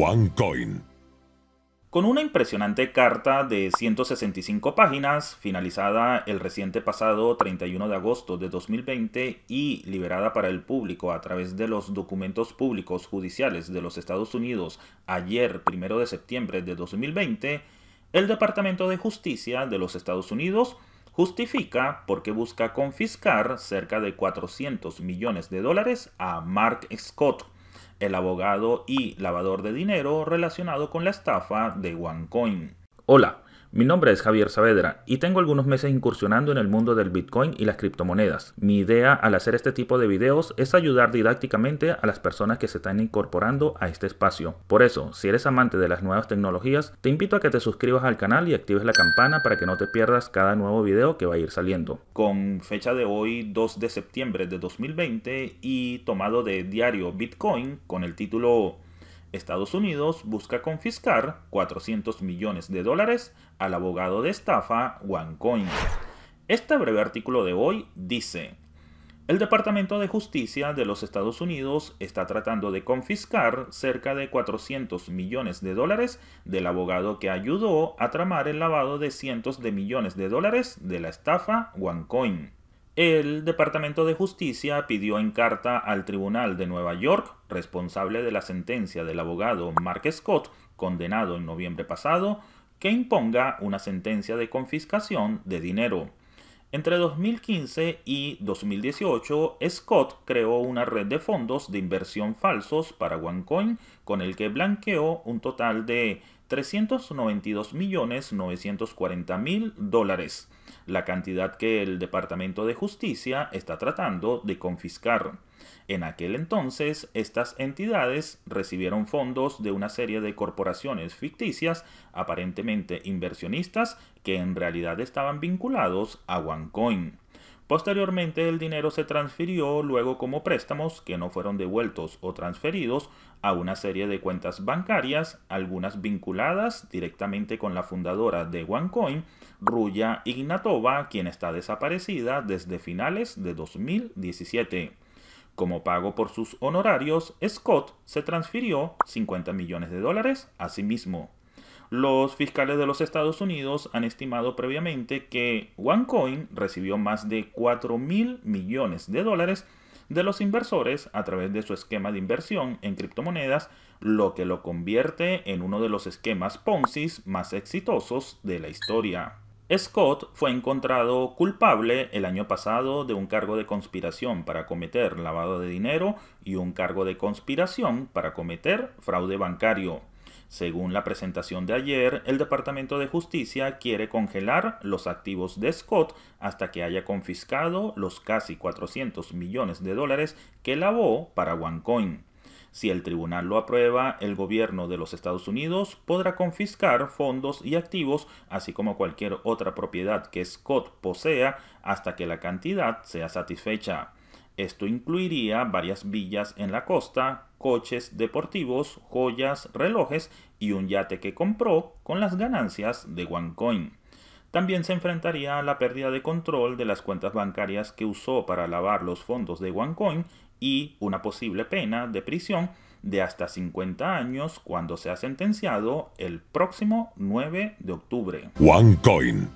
OneCoin. Con una impresionante carta de 165 páginas, finalizada el reciente pasado 31 de agosto de 2020 y liberada para el público a través de los documentos públicos judiciales de los Estados Unidos ayer 1 de septiembre de 2020, el Departamento de Justicia de los Estados Unidos justifica por qué busca confiscar cerca de $400 millones a Mark Scott, el abogado y lavador de dinero relacionado con la estafa de OneCoin. Hola, mi nombre es Javier Saavedra y tengo algunos meses incursionando en el mundo del Bitcoin y las criptomonedas. Mi idea al hacer este tipo de videos es ayudar didácticamente a las personas que se están incorporando a este espacio. Por eso, si eres amante de las nuevas tecnologías, te invito a que te suscribas al canal y actives la campana para que no te pierdas cada nuevo video que va a ir saliendo. Con fecha de hoy 2 de septiembre de 2020 y tomado de diario Bitcoin con el título Estados Unidos busca confiscar $400 millones al abogado de estafa OneCoin. Este breve artículo de hoy dice: el Departamento de Justicia de los Estados Unidos está tratando de confiscar cerca de $400 millones del abogado que ayudó a tramar el lavado de cientos de millones de dólares de la estafa OneCoin. El Departamento de Justicia pidió en carta al Tribunal de Nueva York, responsable de la sentencia del abogado Mark Scott, condenado en noviembre pasado, que imponga una sentencia de confiscación de dinero. Entre 2015 y 2018, Scott creó una red de fondos de inversión falsos para OneCoin con el que blanqueó un total de $392.940.000, la cantidad que el Departamento de Justicia está tratando de confiscar. En aquel entonces, estas entidades recibieron fondos de una serie de corporaciones ficticias, aparentemente inversionistas, que en realidad estaban vinculados a OneCoin. Posteriormente, el dinero se transfirió luego como préstamos que no fueron devueltos o transferidos a una serie de cuentas bancarias, algunas vinculadas directamente con la fundadora de OneCoin, Ruya Ignatova, quien está desaparecida desde finales de 2017. Como pago por sus honorarios, Scott se transfirió $50 millones a sí mismo. Los fiscales de los Estados Unidos han estimado previamente que OneCoin recibió más de $4.000 millones de los inversores a través de su esquema de inversión en criptomonedas, lo que lo convierte en uno de los esquemas Ponzi más exitosos de la historia. Scott fue encontrado culpable el año pasado de un cargo de conspiración para cometer lavado de dinero y un cargo de conspiración para cometer fraude bancario. Según la presentación de ayer, el Departamento de Justicia quiere congelar los activos de Scott hasta que haya confiscado los casi $400 millones que lavó para OneCoin. Si el tribunal lo aprueba, el gobierno de los Estados Unidos podrá confiscar fondos y activos, así como cualquier otra propiedad que Scott posea, hasta que la cantidad sea satisfecha. Esto incluiría varias villas en la costa, coches deportivos, joyas, relojes y un yate que compró con las ganancias de OneCoin. También se enfrentaría a la pérdida de control de las cuentas bancarias que usó para lavar los fondos de OneCoin y una posible pena de prisión de hasta 50 años cuando sea sentenciado el próximo 9 de octubre. OneCoin.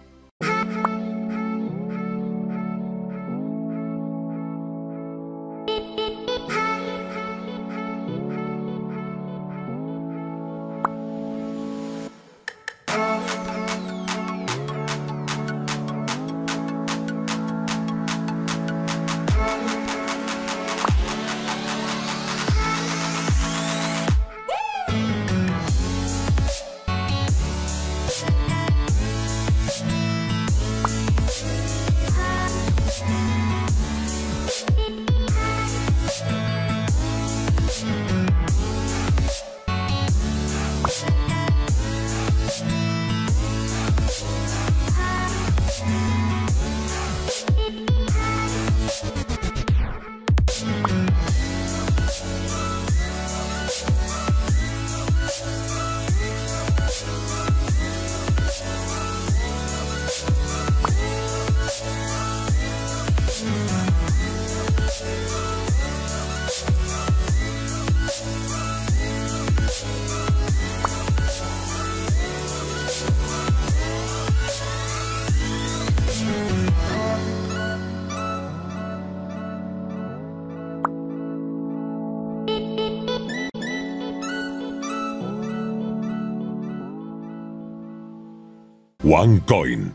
OneCoin.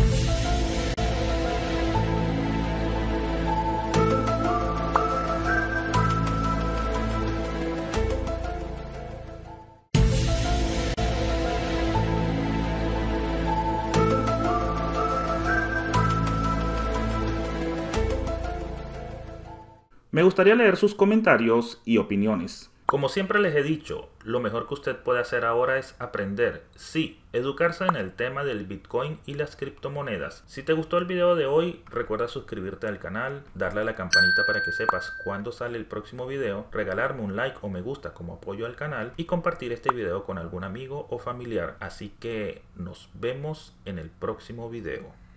Me gustaría leer sus comentarios y opiniones. Como siempre les he dicho, lo mejor que usted puede hacer ahora es aprender, sí, educarse en el tema del Bitcoin y las criptomonedas. Si te gustó el video de hoy, recuerda suscribirte al canal, darle a la campanita para que sepas cuándo sale el próximo video, regalarme un like o me gusta como apoyo al canal y compartir este video con algún amigo o familiar. Así que nos vemos en el próximo video.